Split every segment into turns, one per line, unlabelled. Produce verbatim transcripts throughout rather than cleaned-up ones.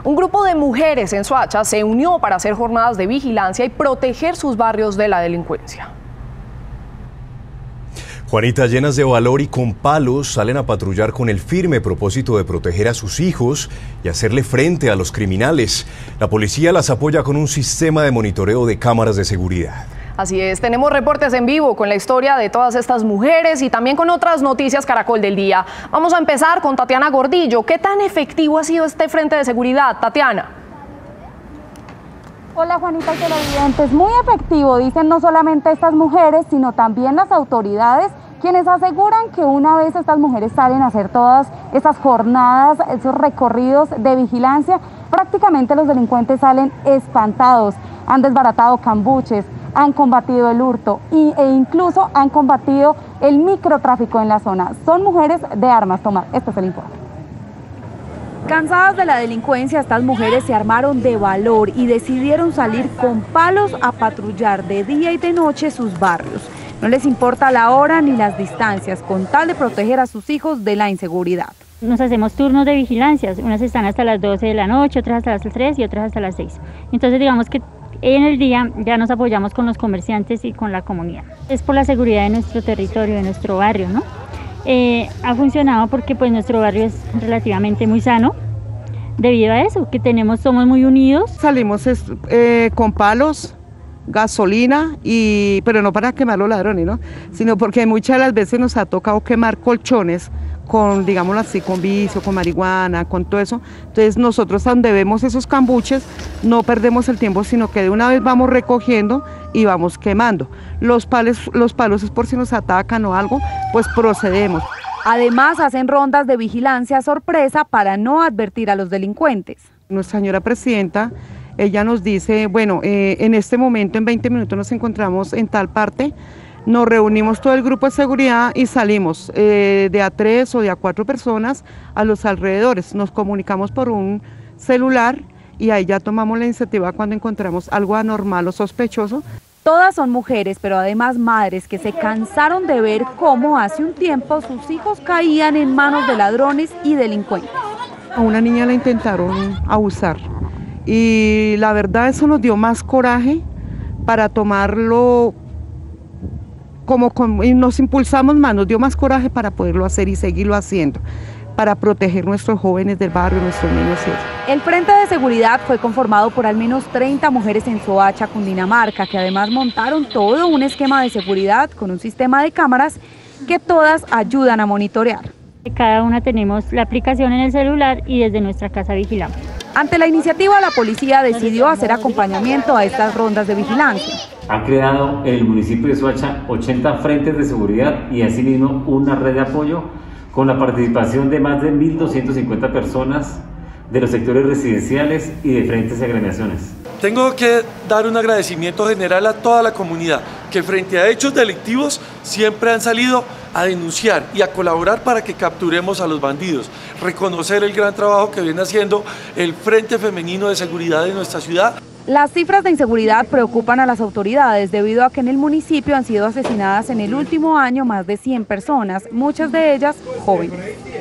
Un grupo de mujeres en Soacha se unió para hacer jornadas de vigilancia y proteger sus barrios de la delincuencia.
Juanita, llenas de valor y con palos, salen a patrullar con el firme propósito de proteger a sus hijos y hacerle frente a los criminales. La policía las apoya con un sistema de monitoreo de cámaras de seguridad.
Así es, tenemos reportes en vivo con la historia de todas estas mujeres y también con otras noticias Caracol del día. Vamos a empezar con Tatiana Gordillo. ¿Qué tan efectivo ha sido este frente de seguridad, Tatiana?
Hola Juanita y televidentes, muy efectivo, dicen no solamente estas mujeres, sino también las autoridades, quienes aseguran que una vez estas mujeres salen a hacer todas esas jornadas, esos recorridos de vigilancia, prácticamente los delincuentes salen espantados, han desbaratado cambuches, han combatido el hurto y, e incluso han combatido el microtráfico en la zona. Son mujeres de armas tomar. Este es el informe. Cansadas de la delincuencia, estas mujeres se armaron de valor y decidieron salir con palos a patrullar de día y de noche sus barrios. No les importa la hora ni las distancias, con tal de proteger a sus hijos de la inseguridad.
Nos hacemos turnos de vigilancia, unas están hasta las doce de la noche, otras hasta las tres y otras hasta las seis. Entonces digamos que en el día ya nos apoyamos con los comerciantes y con la comunidad. Es por la seguridad de nuestro territorio, de nuestro barrio, ¿no? Eh, ha funcionado porque pues nuestro barrio es relativamente muy sano debido a eso, que tenemos, somos muy unidos.
Salimos eh, con palos, gasolina, y, pero no para quemar los ladrones, ¿no? Sino porque muchas de las veces nos ha tocado quemar colchones con, digámoslo así, con vicio, con marihuana, con todo eso. Entonces nosotros donde vemos esos cambuches no perdemos el tiempo, sino que de una vez vamos recogiendo y vamos quemando. Los palos, los palos es por si nos atacan o algo, pues procedemos.
Además hacen rondas de vigilancia sorpresa para no advertir a los delincuentes.
Nuestra señora presidenta, ella nos dice, bueno, eh, en este momento en veinte minutos nos encontramos en tal parte. Nos reunimos todo el grupo de seguridad y salimos eh, de a tres o de a cuatro personas a los alrededores. Nos comunicamos por un celular y ahí ya tomamos la iniciativa cuando encontramos algo anormal o sospechoso.
Todas son mujeres, pero además madres que se cansaron de ver cómo hace un tiempo sus hijos caían en manos de ladrones y delincuentes.
A una niña la intentaron abusar y la verdad eso nos dio más coraje para tomarlo. Como, como y nos impulsamos más, nos dio más coraje para poderlo hacer y seguirlo haciendo, para proteger nuestros jóvenes del barrio, nuestros niños.
El Frente de Seguridad fue conformado por al menos treinta mujeres en Soacha, Cundinamarca, que además montaron todo un esquema de seguridad con un sistema de cámaras que todas ayudan a monitorear.
Cada una tenemos la aplicación en el celular y desde nuestra casa vigilamos.
Ante la iniciativa, la policía decidió hacer acompañamiento a estas rondas de vigilancia.
Ha creado en el municipio de Soacha ochenta frentes de seguridad y asimismo una red de apoyo con la participación de más de mil doscientas cincuenta personas de los sectores residenciales y de frentes y agremiaciones.
Tengo que dar un agradecimiento general a toda la comunidad que frente a hechos delictivos siempre han salido a denunciar y a colaborar para que capturemos a los bandidos. Reconocer el gran trabajo que viene haciendo el Frente Femenino de Seguridad de nuestra ciudad.
Las cifras de inseguridad preocupan a las autoridades debido a que en el municipio han sido asesinadas en el último año más de cien personas, muchas de ellas jóvenes.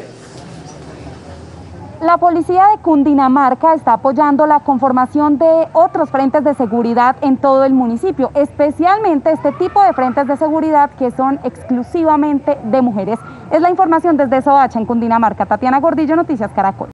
La policía de Cundinamarca está apoyando la conformación de otros frentes de seguridad en todo el municipio, especialmente este tipo de frentes de seguridad que son exclusivamente de mujeres. Es la información desde Soacha, en Cundinamarca. Tatiana Gordillo, Noticias Caracol.